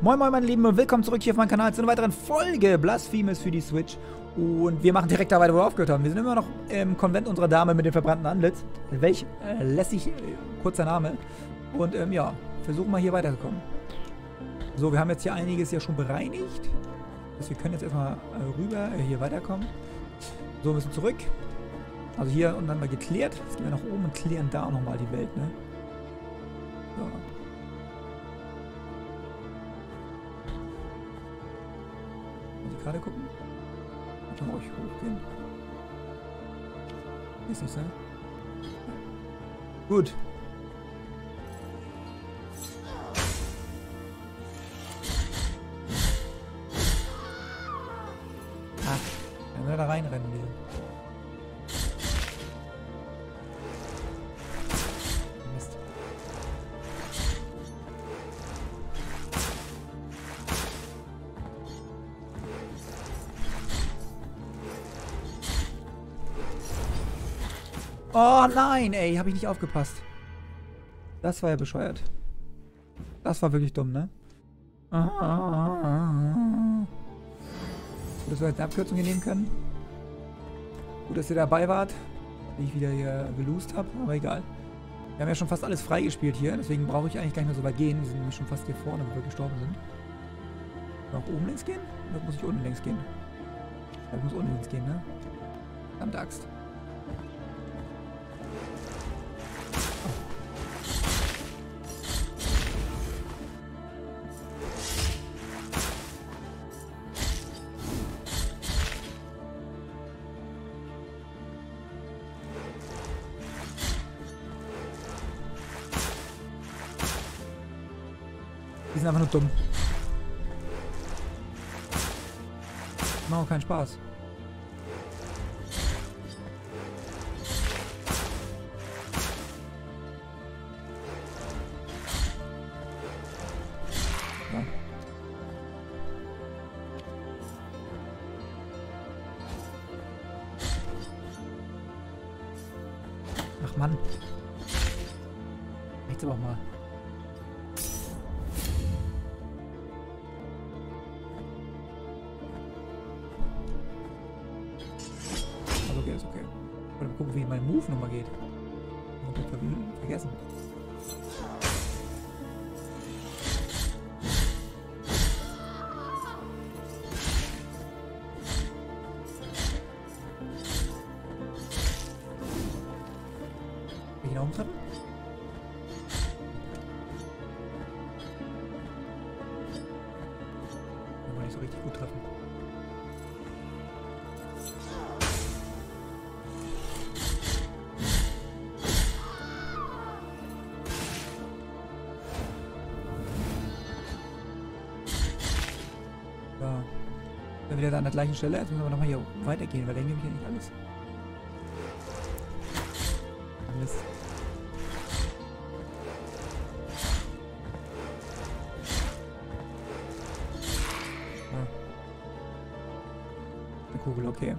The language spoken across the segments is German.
Moin moin meine Lieben und willkommen zurück hier auf meinem Kanal zu einer weiteren Folge Blasphemous für die Switch. Und wir machen direkt da weiter, wo wir aufgehört haben. Wir sind immer noch im Konvent unserer Dame mit dem verbrannten Antlitz. Welch lässig, kurzer Name. Und ja, versuchen mal hier weiterzukommen. So, wir haben jetzt hier einiges ja schon bereinigt. Also wir können jetzt erstmal rüber, hier weiterkommen. So, wir müssen zurück. Also hier und dann mal geklärt. Jetzt gehen wir nach oben und klären da auch nochmal die Welt, ne? So. Gerade gucken. Kann man ruhig hochgehen. Ist nicht sein. Gut. Ah, wenn wir da reinrennen will. Mist. Oh nein, ey, habe ich nicht aufgepasst. Das war ja bescheuert. Das war wirklich dumm, ne? Gut, dass wir jetzt eine Abkürzung hier nehmen können. Gut, dass ihr dabei wart, wie ich wieder hier gelost habe, aber egal. Wir haben ja schon fast alles freigespielt hier, deswegen brauche ich eigentlich gar nicht mehr so weit gehen. Wir sind nämlich schon fast hier vorne, wo wir gestorben sind. Noch oben links gehen? Oder muss ich unten links gehen? Ich muss unten links gehen, ne? Verdammte Axt. Die sind einfach nur dumm. Machen auch keinen Spaß. Ja. Ach Mann. Jetzt aber auch mal. Okay, ist okay. Oder mal gucken, wie mein Move nochmal geht. Vergessen. Kann ich ihn auch umtreffen? Kann man nicht so richtig gut treffen. Dann wieder da an der gleichen Stelle. Jetzt müssen wir nochmal hier weitergehen, weil da gebe ich ja nicht alles. Mist. Ah. Eine Kugel, okay.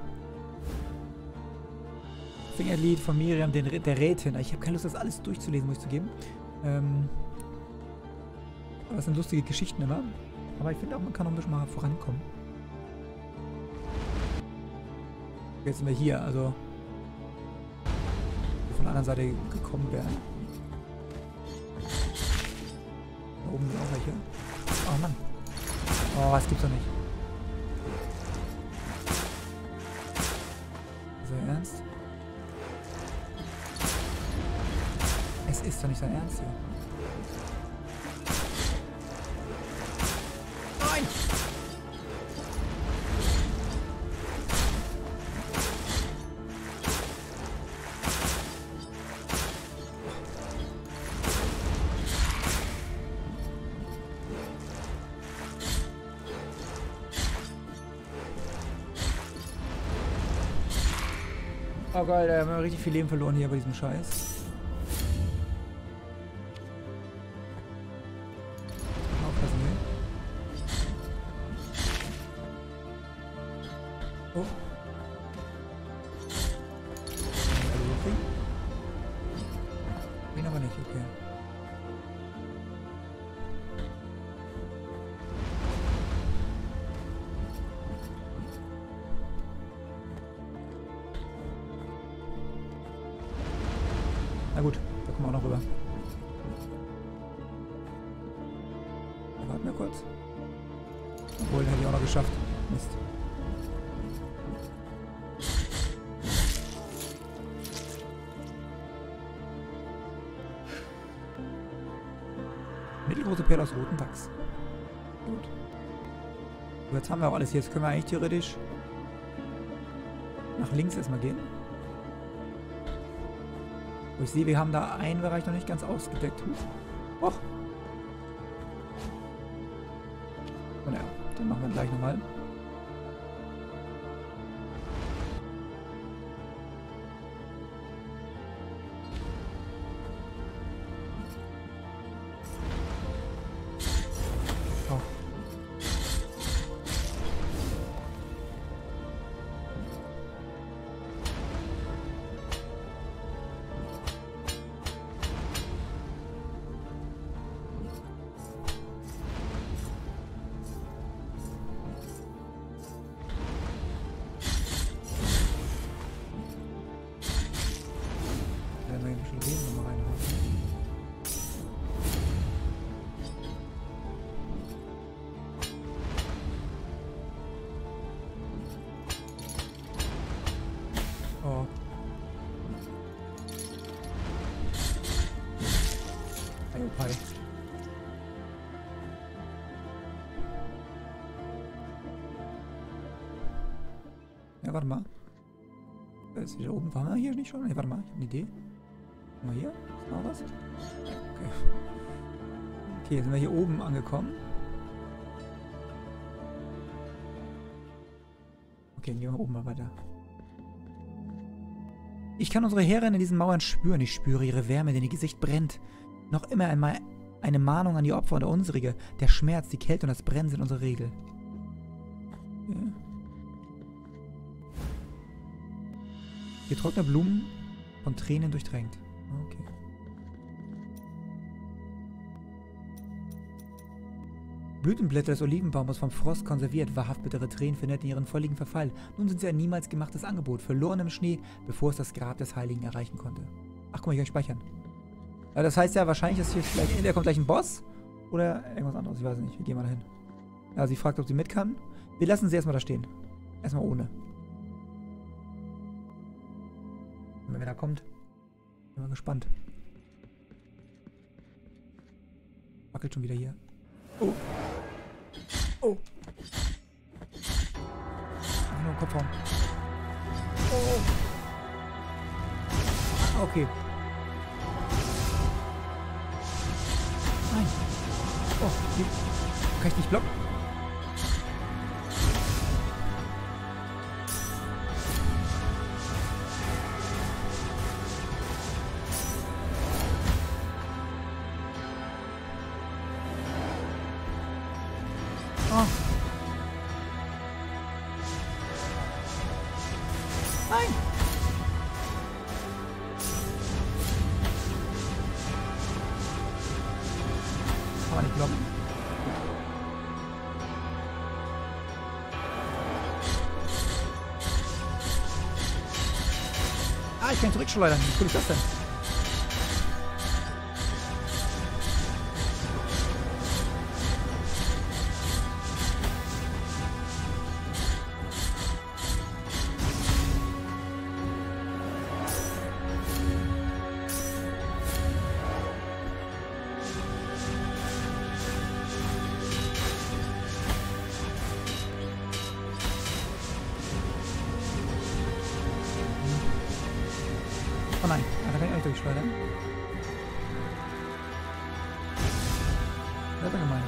Fingerlied von Miriam, der Rätin. Ich habe keine Lust, das alles durchzulesen, muss ich zugeben. Aber es sind lustige Geschichten immer. Aber ich finde auch, man kann noch ein bisschen mal vorankommen. Jetzt sind wir hier, also von der anderen Seite gekommen wären. Da oben sind auch welche. Oh Mann. Oh, das gibt's doch nicht. Ist das ernst? Es ist doch nicht sein Ernst hier. Nein! Oh geil, da haben wir richtig viel Leben verloren hier bei diesem Scheiß. Aufpassen hier. Oh. Ihn aber nicht, okay. gut, da kommen wir auch noch rüber. Warten wir kurz. Obwohl, hätte ich auch noch geschafft. Mist. Mittelgroße Perle aus roten Wachs. Gut. So, jetzt haben wir auch alles hier. Jetzt können wir eigentlich theoretisch nach links erstmal gehen. Wo ich sehe, wir haben da einen Bereich noch nicht ganz ausgedeckt. Och. Und ja, den machen wir gleich nochmal. Oh. Hi. Ja, warte mal. Ist wieder oben. Waren wir hier nicht schon? Ne, warte mal. Ich habe eine Idee. Mal hier. Ist noch was? Okay. Okay, jetzt sind wir hier oben angekommen. Okay, dann gehen wir oben mal weiter. Ich kann unsere Herren in diesen Mauern spüren. Ich spüre ihre Wärme, denn ihr Gesicht brennt. Noch immer einmal eine Mahnung an die Opfer und der unsrige. Der Schmerz, die Kälte und das Brennen sind unsere Regel. Ja. Getrocknete Blumen von Tränen durchtränkt. Okay. Blütenblätter des Olivenbaumes vom Frost konserviert, wahrhaft bittere Tränen vernetten ihren völligen Verfall. Nun sind sie ein niemals gemachtes Angebot, verloren im Schnee, bevor es das Grab des Heiligen erreichen konnte. Ach, guck mal, ich kann speichern. Ja, das heißt ja wahrscheinlich, dass hier vielleicht entweder kommt gleich ein Boss oder irgendwas anderes. Ich weiß nicht, wir gehen mal dahin. Ja, sie fragt, ob sie mit kann. Wir lassen sie erstmal da stehen. Erstmal ohne. Und wenn er kommt, bin mal gespannt. Wackelt schon wieder hier. Oh. Oh. Einfach nur den Kopf hauen. Oh. Okay. Nein. Oh, wie? Kann ich nicht blocken? Oh. Nein! Kann man nicht blocken. Ah, ich kann zurückschleudern. Wie cool ist das denn? Oh nein, da kann ich euch durchschleudern. Das ist ja gemein.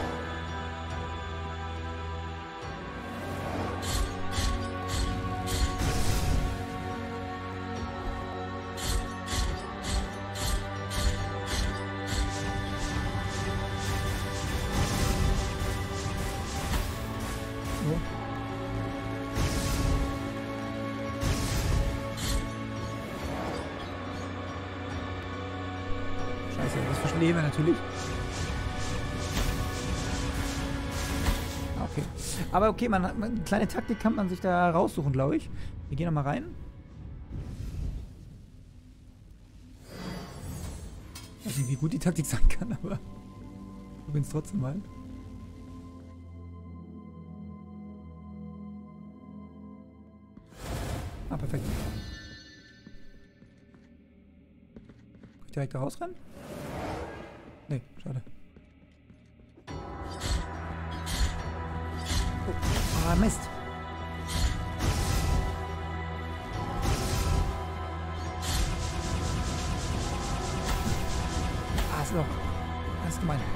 So. Scheiße, das verstehen wir natürlich. Okay. Aber okay, eine kleine Taktik kann man sich da raussuchen, glaube ich. Wir gehen nochmal rein. Ich weiß nicht, wie gut die Taktik sein kann, aber ich bin es trotzdem mal. Ah, perfekt. Kann ich direkt da rausrennen? Nee, schade. Oh, ah, Mist. Ah, ist doch. Das ist gemein.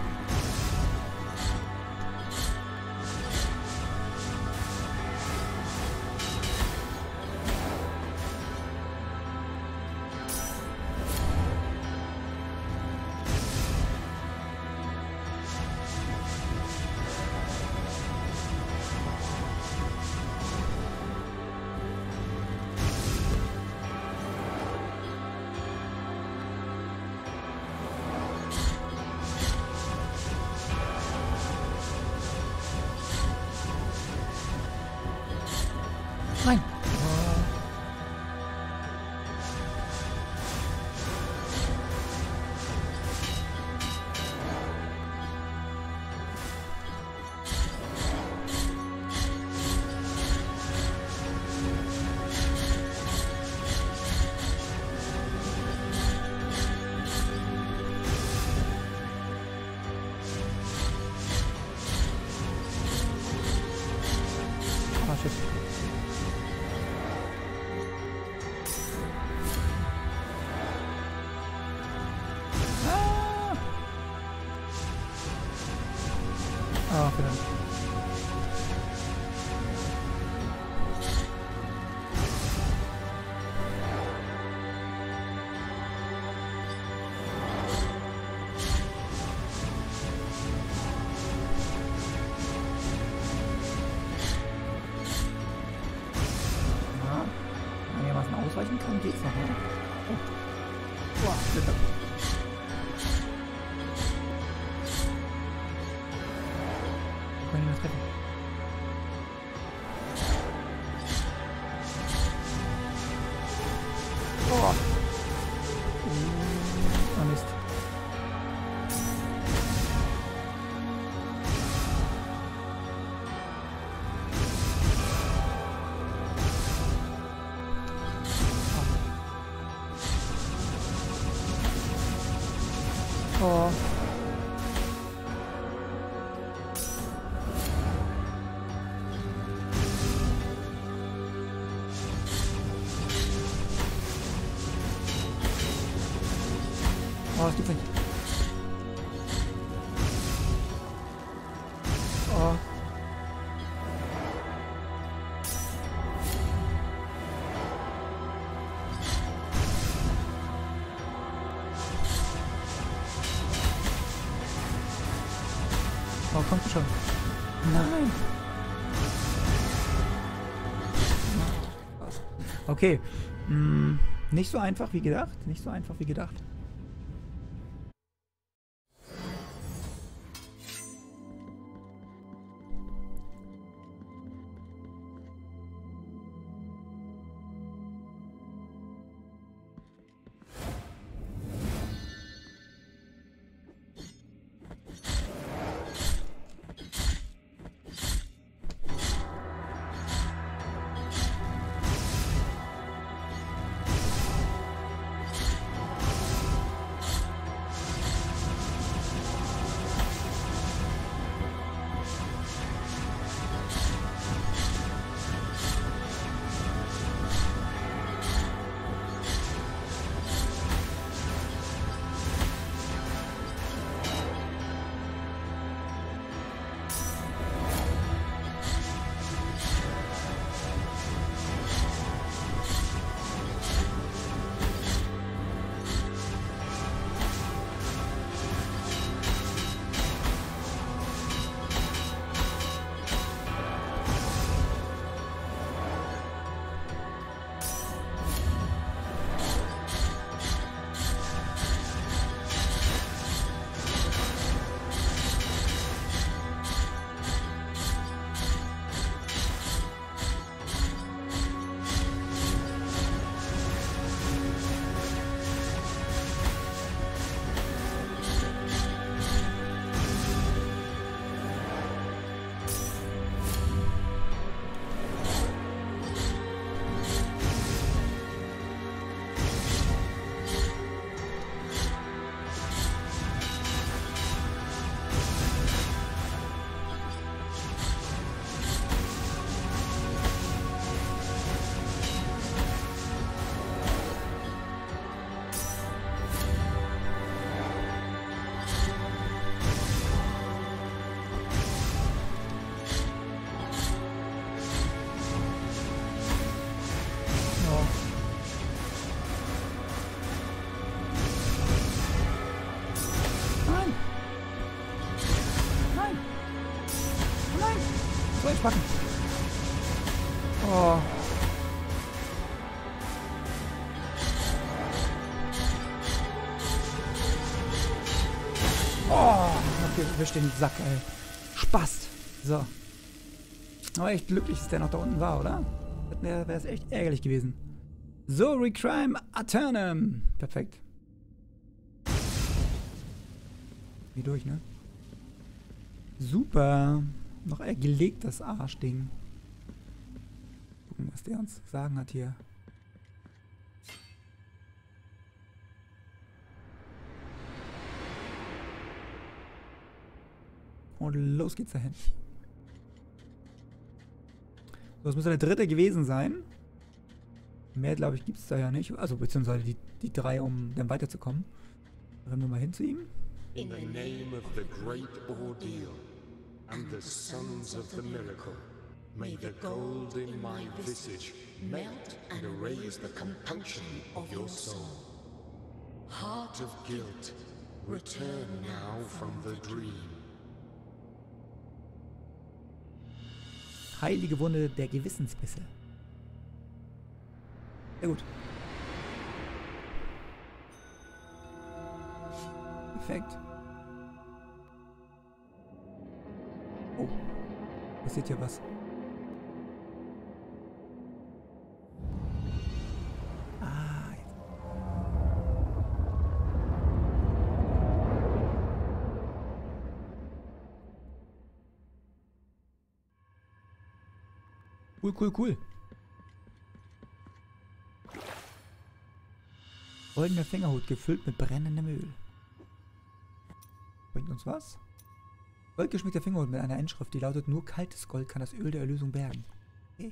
Nein. Ah, shit. Ah, verdammt. Ja, einigermaßen ausweichen kann, geht's noch, ne? Oh. Boah, Glück gehabt. Kann ich nicht treffen. Oh. Oh Mist. Oh. Oh, das gibt's nicht. Oh. Oh, kommt schon. Nein. Okay. Nicht so einfach wie gedacht. Nicht so einfach wie gedacht. Wisch den Sack, ey. Spast. So. Aber echt glücklich, dass der noch da unten war, oder? Wäre es echt ärgerlich gewesen. So, Recrime Aeternum. Perfekt. Wie durch, ne? Super. Noch gelegt, das Arschding. Gucken, was der uns zu sagen hat hier. Und los geht's dahin. So, das müsste der dritte gewesen sein. Mehr, glaube ich, gibt es da ja nicht. Also, beziehungsweise die drei, um dann weiterzukommen. Rennen wir mal hin zu ihm. In the name of the great ordeal and the sons of the miracle, may the gold in my visage melt and erase the compunction of your soul. Heart of guilt, return now from the dream. Heilige Wunde der Gewissensbisse. Sehr gut. Perfekt. Oh. Passiert hier was. Ah, jetzt. Cool, cool, cool. Goldener Fingerhut gefüllt mit brennendem Öl. Bringt uns was? Goldgeschminkter Fingerhut mit einer Inschrift, die lautet: Nur kaltes Gold kann das Öl der Erlösung bergen. Okay.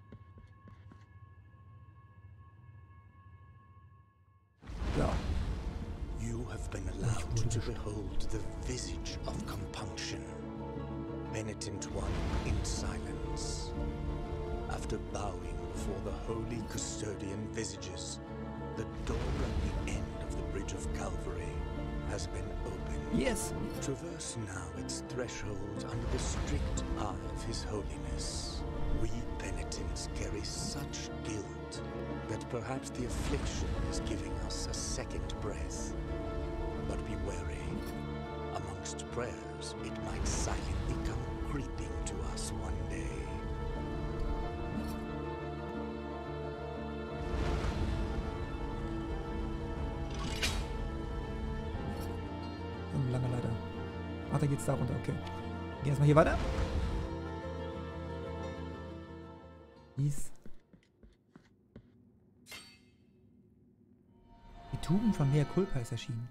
Ja. You have been allowed to behold the visage of compunction. Penitent one in silence. After bowing before the holy custodian visages, the door at the end of the Bridge of Calvary has been opened. Yes. Traverse now its threshold under the strict eye of His Holiness. We penitents carry such guilt that perhaps the affliction is giving us a second breath. But be wary. Amongst prayers, it might silently come creeping to us one day. Lange Leiter. Ach, da geht's da runter, okay. Gehen erstmal hier weiter. Dies. Die Tuben von Mea Culpa ist erschienen.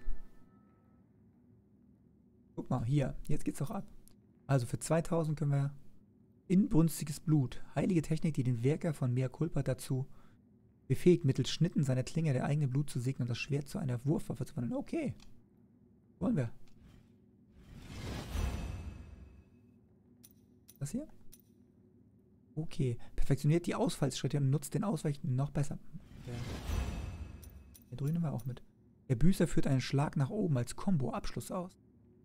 Guck mal, hier. Jetzt geht's doch ab. Also für 2000 können wir inbrünstiges Blut. Heilige Technik, die den Werker von Mea Culpa dazu befähigt, mittels Schnitten seiner Klinge der eigene Blut zu segnen und das Schwert zu einer Wurfwaffe zu wandeln. Okay. Wollen wir. Das hier? Okay. Perfektioniert die Ausfallsschritte und nutzt den Ausweichen noch besser. Der drüben nehmen wir auch mit. Der Büßer führt einen Schlag nach oben als Combo-Abschluss aus.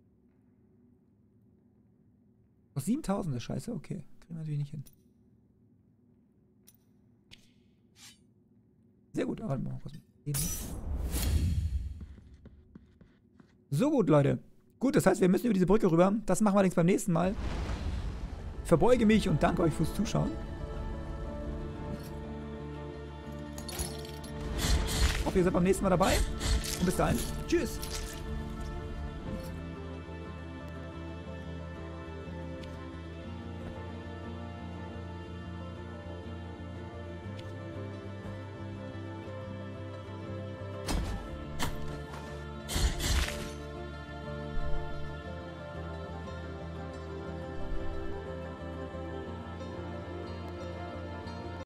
Noch 7000 ist scheiße, okay. Kriegen wir natürlich nicht hin. Sehr gut, aber mal kurz mit. So gut, Leute. Gut, das heißt, wir müssen über diese Brücke rüber. Das machen wir allerdings beim nächsten Mal. Ich verbeuge mich und danke euch fürs Zuschauen. Ich hoffe, ihr seid beim nächsten Mal dabei. Und bis dahin. Tschüss.